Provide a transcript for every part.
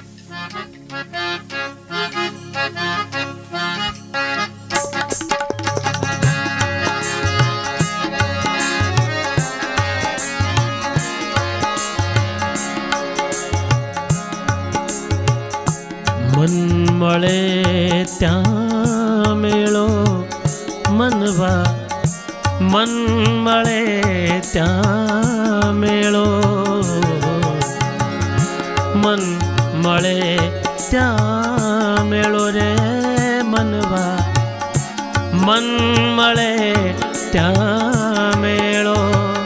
मन मळे त्या मेळो मनवा, मन मळे त्या मेळो, मन मळे त्या मेळो रे मनवा, मन मळे त्या मेळो।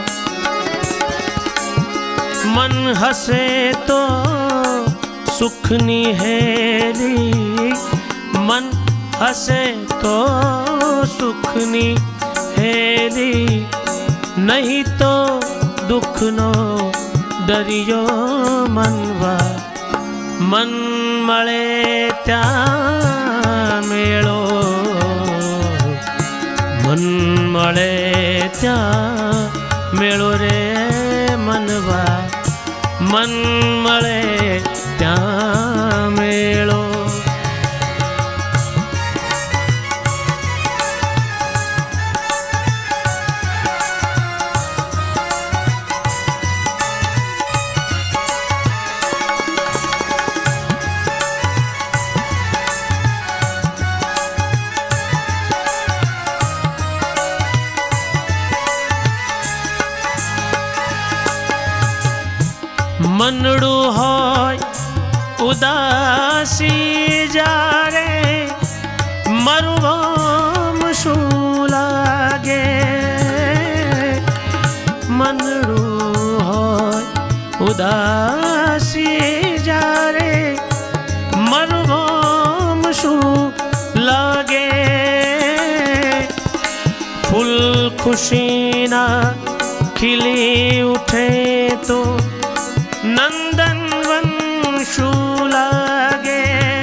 मन हसे तो सुखनी हेरी, मन हसे तो सुखनी हेरी, नहीं तो दुखनो दरियो मनवा, मन मळे त्या मेळो, मन मळे त्या मेळो रे मनवा, मन मळे त्या मेळो। मनडू होय उदासी जारे, मरुभूम शू लागे, मनडू होय उदासी जारे, मरुभूम शू लागे। फूल खुशीना खिली उठे तो नंदनवन शू लागे,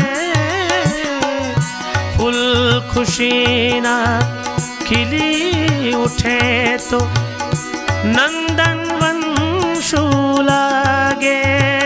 फूल खुशीना खिली उठे तो नंदनवन शू लागे।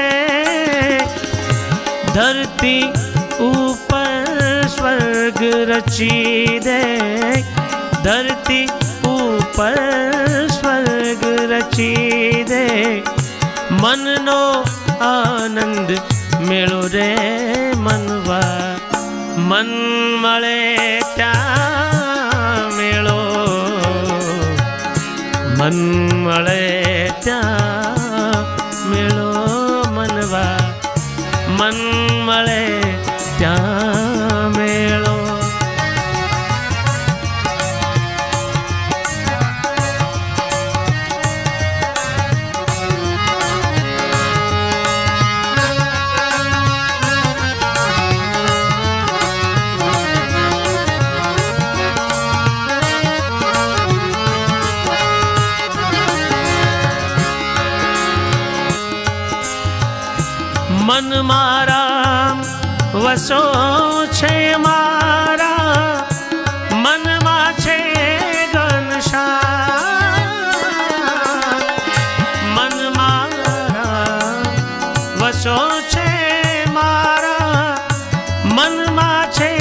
धरती ऊपर स्वर्ग रची दे, धरती ऊपर स्वर्ग रची दे, मन नो आनंद मेळो रे मनवा, मन मळे त्या मेळो, मन मळे त्या मेळो मनवा, मन मळे त्या मेळो। मन मारा वसो छे मारा, मन मा छे घनश्याम, मन मारा वसो छे मारा, मन मा छे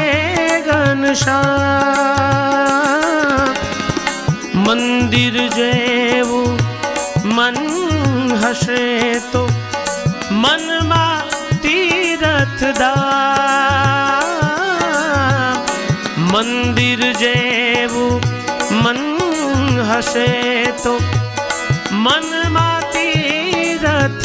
घनश्याम। मंदिर जेवू मन हसे तो मन मा तीरथ धाम, मंदिर जेवू मन हसे तो मन मा तीरथ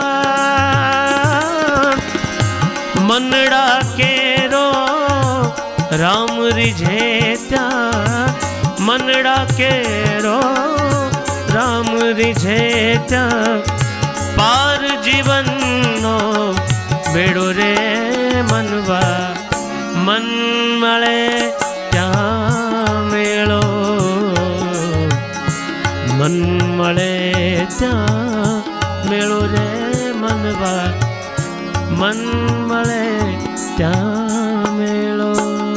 धाम। मनड़ा केरो राम रिझे त्या, मनड़ा केरो राम रिझे त्या, पार जीवन नो बेड़ो रे मनवा, मन मळे त्या मेळो, मन मळे त्या मेळो रे मनवा, मन मळे त्या मेळो।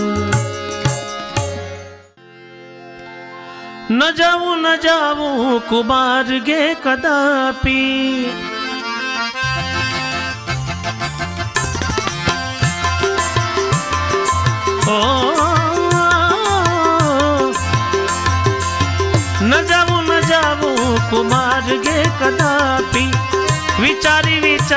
न जाऊं कुमार गे कदापि, हो न जाऊं कुमार्गे कदापि विचारी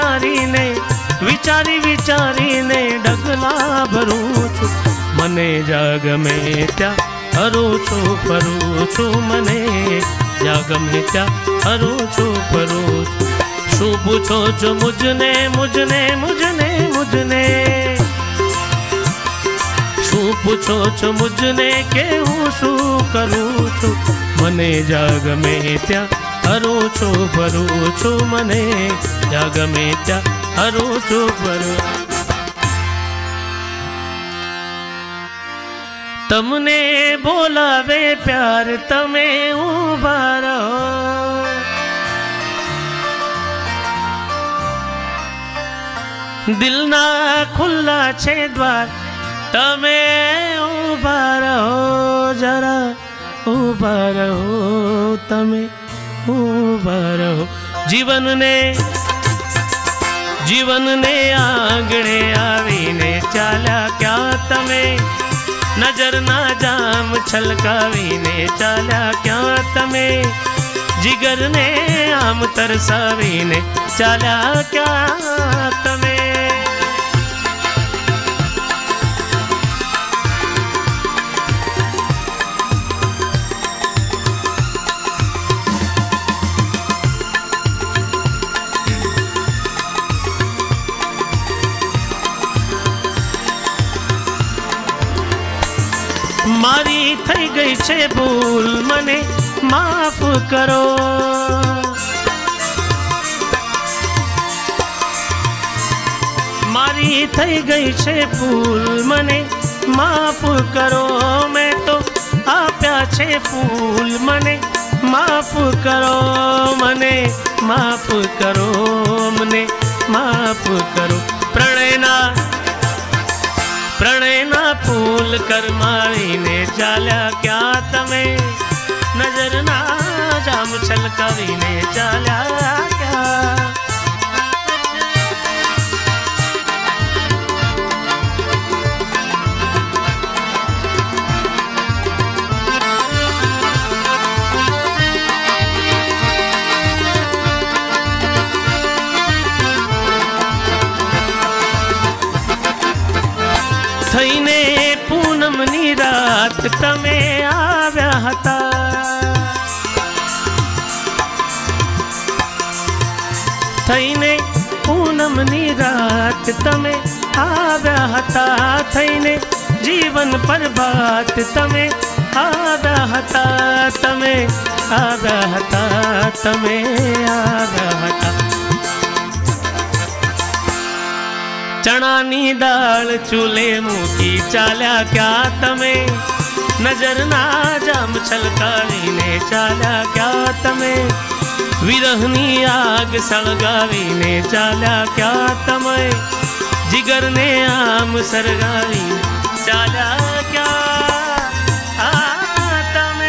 विचारीने डगला भरूं छू मने जाग में त्या हरूं छू फरूं छू मने जाग में त्या हरूं छू फरूं छू शू पूछो छो मुझने शू पूछो छो मुझने के हूँ शू करूँ छू मने जाग में त्या हरूं छू फरूं छू मने जाग में त्या हरूं छू फरूं तमने बोलावे प्यार तमे उभा रहो दिलना खुला छे द्वार तमे उभा रहो जरा उभा रहो तमे उभा रहो जीवन ने आंगणे आवीने चाल्या क्या तमे नजर ना जाम छलकावीने चाल्या क्या तमे जिगर ने आम तरसावीने चाल्या क्या तमे मारी थई गई छे भूल मने माफ करो मारी थई गई छे भूल मने माफ करो मैं तो आप्या छे फूल मने माफ करो मने माफ करो मने माफ करो प्रणयना फूल करमावीने चाल्या क्या तमे नजर ना जाम छलकावीने चाल्या क्या थईने पूनमनी रात तमे आव्या हता थईने पूनमनी रात तमे आव्या हता थईने जीवन प्रभात तमे आव्या हता तमे आव्या हता तमे आव्या हता चणानी दाल चूल्हे मूकी चाल्या क्या तमे नजर ना जाम छलकावीने चाल्या क्या तमे विरहनी आग सळगावीने चाल्या क्या तमे जिगर ने आम सरगावी चाल्या क्या तमे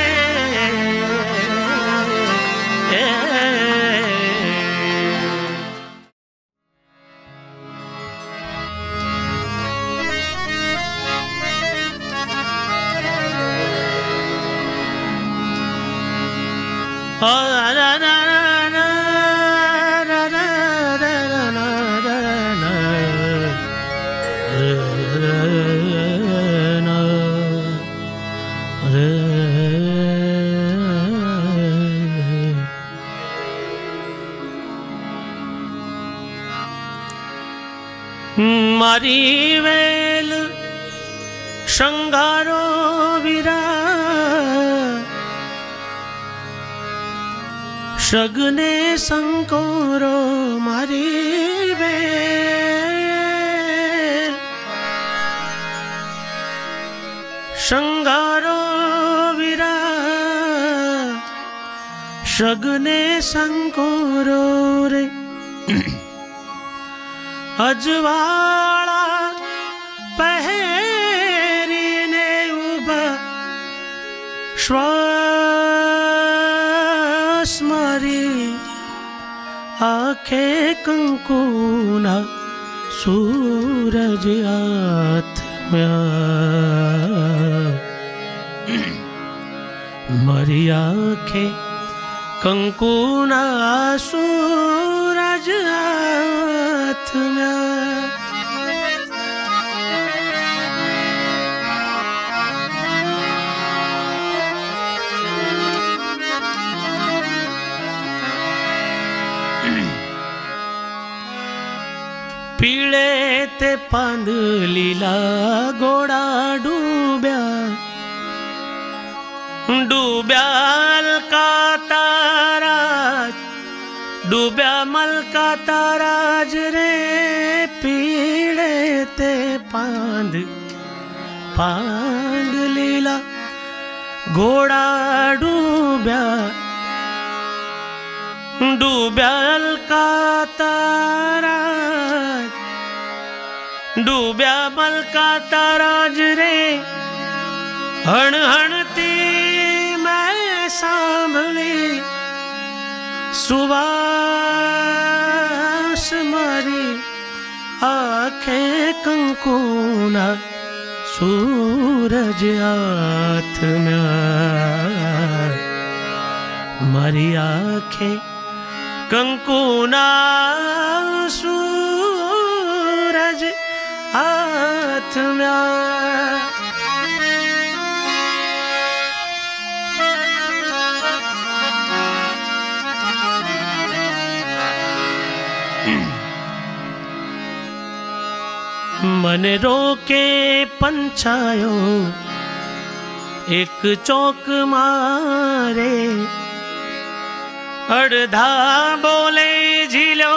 मारी वेल शंगारो वीरा शगने संकोरो मारी वेल शंगारो वीरा शगने संकोरो रे अजवाड़ा पहरीने उभा श्वास मारी आंखें कंकुना सूरज हाथ मारी आंखें कंकुना सूरज हाथ में। पीले ते पांद लीला घोड़ा डूब्या, डूब्या अलका ताराज, डूब्या मलका ताराज रे। पीले ते पांद पांद लीला घोड़ा डूब्या, डूब्या अलका ताराज, डूब्या मलका ताराज रे। हण हणती मैं सांभली सुवास मारी, आंखें कंकुना सूरज हाथ में। मारी आंखें कंकुना सूरज हाथ में। मन रोके पंछायो एक चौक मारे, अर्धा बोले झीलो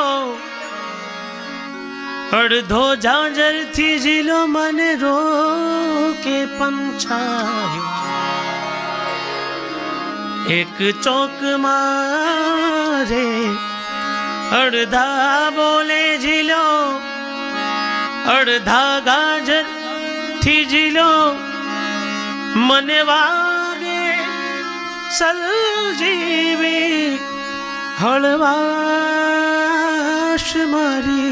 अर्धो झांझर थी झीलो। मन रोके पंछायो एक चौक मारे, अर्धा बोले झीलो अर्धा गाजर थी झीलो। मन वागे सलजीवी हलवाश मारी,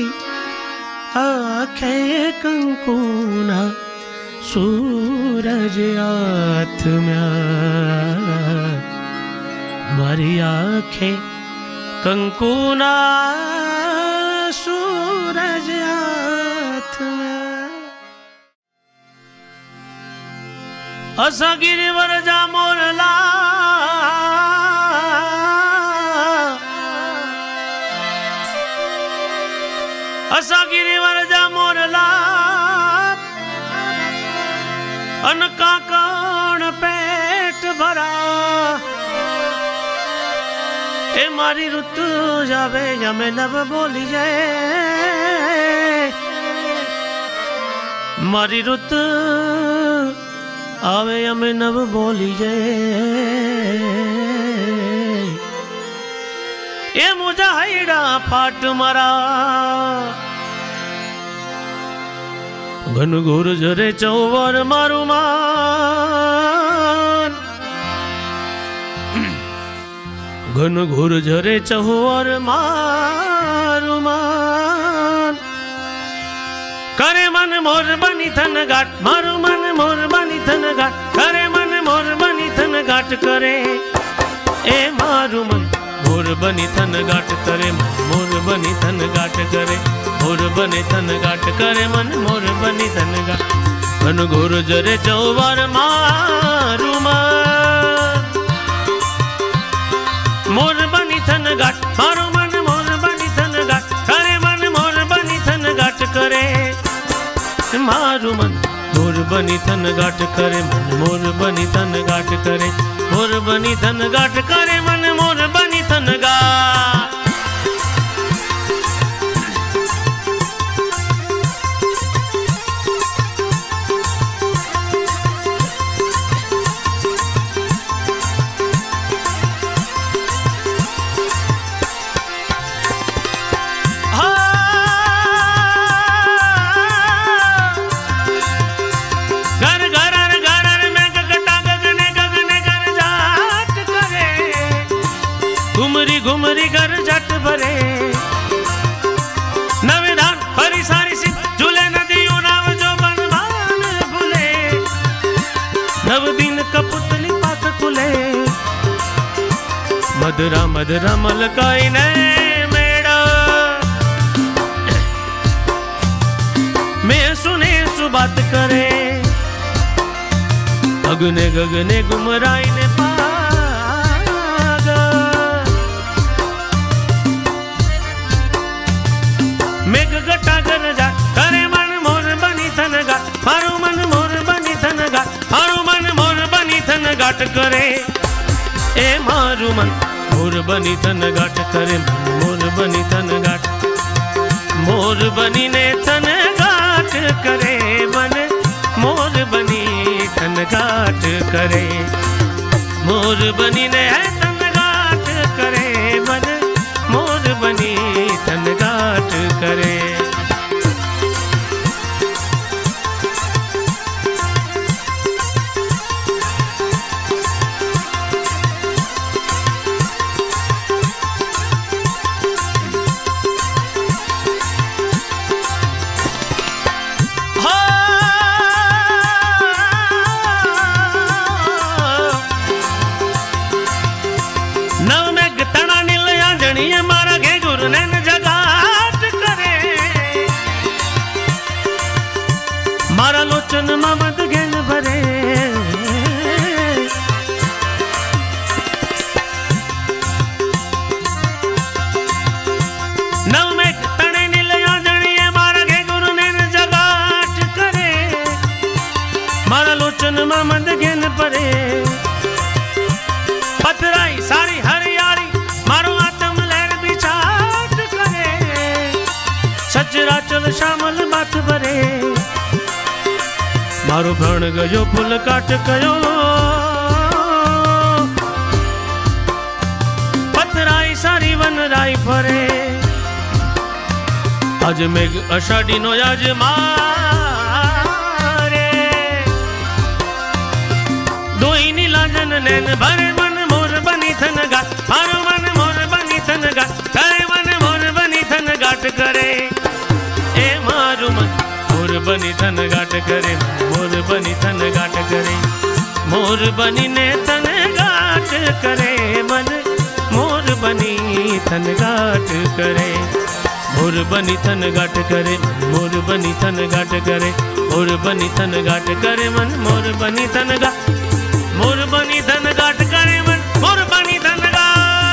आंखें कंकुना सूरज हाथ में। मारी आंखें कंकुना सूरज हाथ में। असा गिरवर जा मोरला, असा गिरवर जा मोरला। अनका कौन पेट भरा, ए मारी रुत जावे या मैं नव बोली जाए। मारी रुत आवे या मैं नव बोली जाए। ए मुझा हाईड़ा फाट मारा, घन घोर झरे चौवर मारू मान। घन घोर झरे चौवर मारू मान। करे मन मोर बनी थन घाट, मारू मन मोर बनी थन घाट। करे मन मोर बनी थन घाट करे, ए मारू मन मोर बनी थन घाट करे। मन मोर बनी थन घाट करे, मोर बने थन घाट करे। मन मोर बनी थन घाट। घन घोर जरे चौवर मारू मन, मोर बनी थन घाट। मारू मन मोर बनी थन घाट करे। मन मोर बनी थन घाट करे, मारू मन मोर बनी थन घाट करे। मन मोर बनी थन घाट करे, मोर बनी थन घाट करे। मन मोर बनी थन घाट। घुमरी घर जट भरे, नवेदान भरी सारी सी झूले नदियों नाव जो बनवान मधुरा मधुरा मलकाई ने मेड़ा मैं सुने सु बात करे अगने गगने गुमराई ने पागा मेघ गटा गरजा करे मन मोर बनी थन गा मारू मन मोर बनी थन गा मारू मन मोर बनी थन गाट करे ए मारू मन मोर बनी थन गाट करे मोर बनी थन गाट मोर बनी ने थन गाट करे मन मोर बनी थन गाट करे मोर बनी ने थन गाट करे मन मोर बनी थन गाट करे ममद घेन भरे नव में तने नीलया जणिए मारा घे गुरु ने जगाट करे मारा लोचन ममद घेन भरे पथराई सारी हरियाली मारो आत्म लहर बिछाट करे सचराचल श्यामल बात भरे मारो भण गयो फूल काट कयो पथराई सारी वन राई फरे आज मेघ अषाढ़ी नो आज मारे दोई नीलाजन नैन भरे मन मोर बनी थन गाट मारो मन मोर बनी थन गाट करे मन मोर बनी थन गाट करे ए मारू मन मोर बनी थन गाट करे मोर बनी थन गाट करे मोर बनी ने थन गाट करे मन मोर बनी थन गाट करे मोर बनी थन गाट करे मोर बनी थन गाट करे मोर बनी थन गाट करे मन मोर बनी थन गाट मोर बनी थन गाट करे मन मोर बनी थन गाट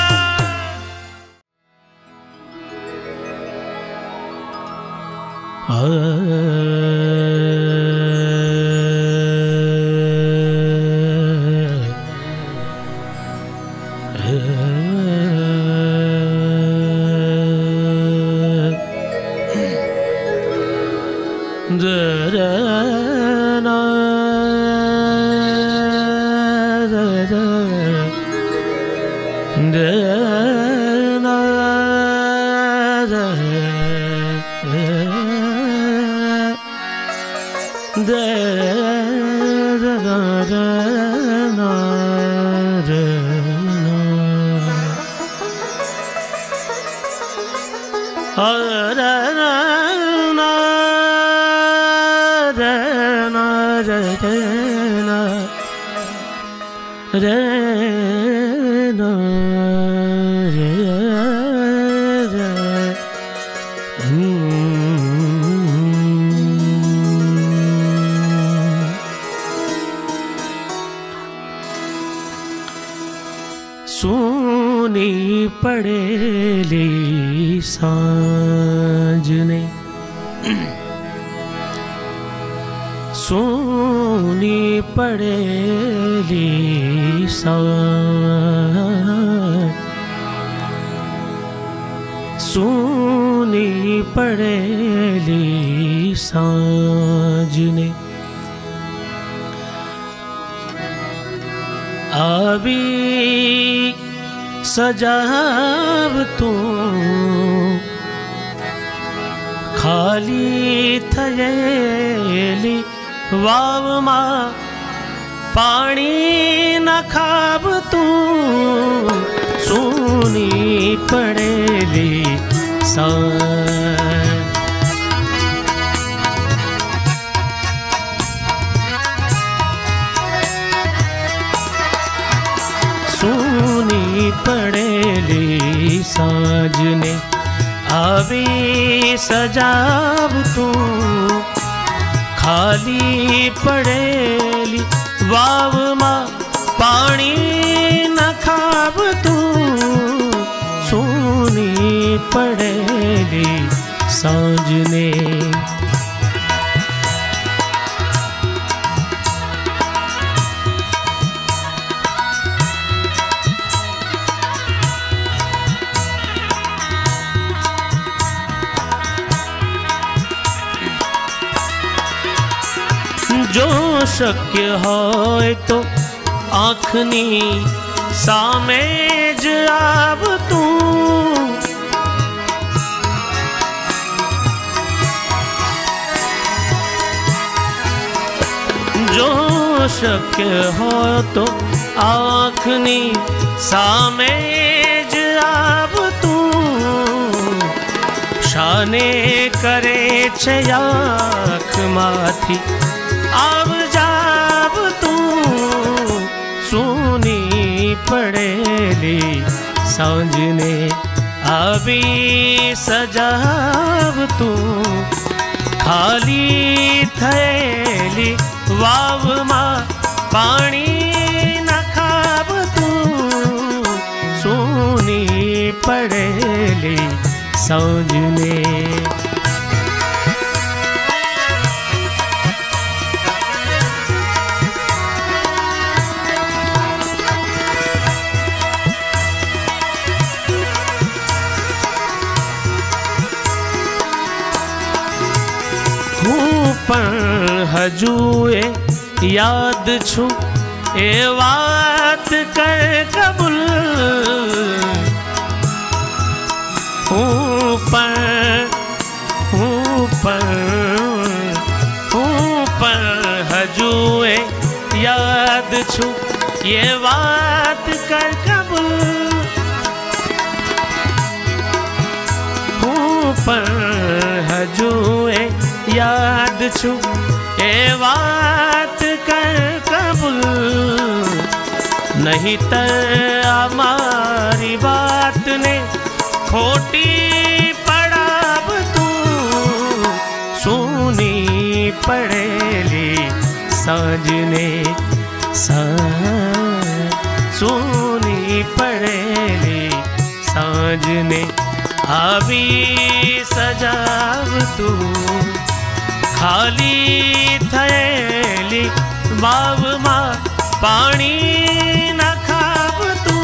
सूनी पड़ेली सांझ ने सूनी पड़ेली सांझ सूनी पड़ेली सांझ ने आवी सजाव तू खाली थयेली वाव मां पानी न खाब तू सूनी पड़ेली सांझ पड़ेली सांजने आवी सजाव तू खाली पड़ेली वाव मां पानी न खाब तू सूनी पड़ेली सांजने जो शक्य होय तो आँखनी सामेज आव तू जो शक्य हो तो आँखनी सामेज आव तू शाने करे छे आँख माथी आव जाव तू सूनी पड़ेली सांजने आवी सजाव तू खाली थैली वाव मां पानी न खाव तू सूनी पड़ेली सांजने पण हजूए याद छू ए बात कर कबूल हूँ पर हजूए याद छू ये बात कर कबूल हूँ पर हजूए याद छू ए बात कर कबूल नहीं तो हमारी बात ने खोटी पड़ाब तू सूनी पड़ेली सांजने सूनी पड़ेली सांजने आवी सजाव तू खाली थैली वाव मां पानी न खाव तू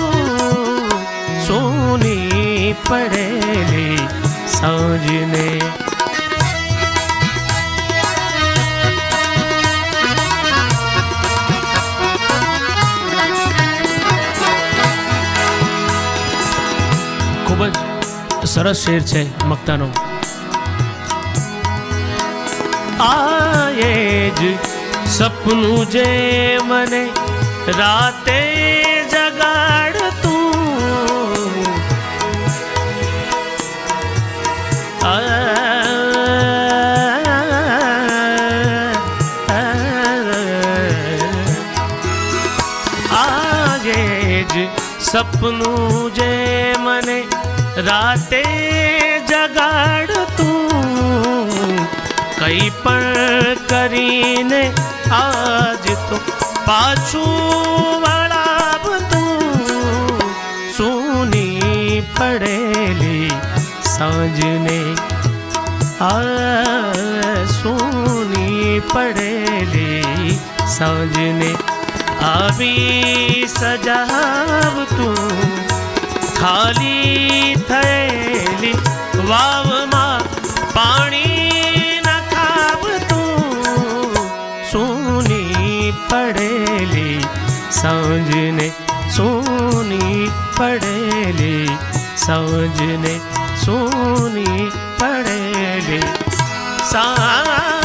सूनी पड़ेली सांजने खूब सरस शेर छे मक्तानो आएज सपनू जे मने राते जगाड़ तू आएज सपनू जे मने राते जगाड़ तू कई पण करीने आज तो पाछू वळाव तू सूनी पड़ेली सांजने सूनी पड़ेली सांजने आवी सजाव तू खाली थैली वाव मां पानी पड़ेली सांजने सूनी पड़ेली सांजने सूनी पड़ेली सांजने।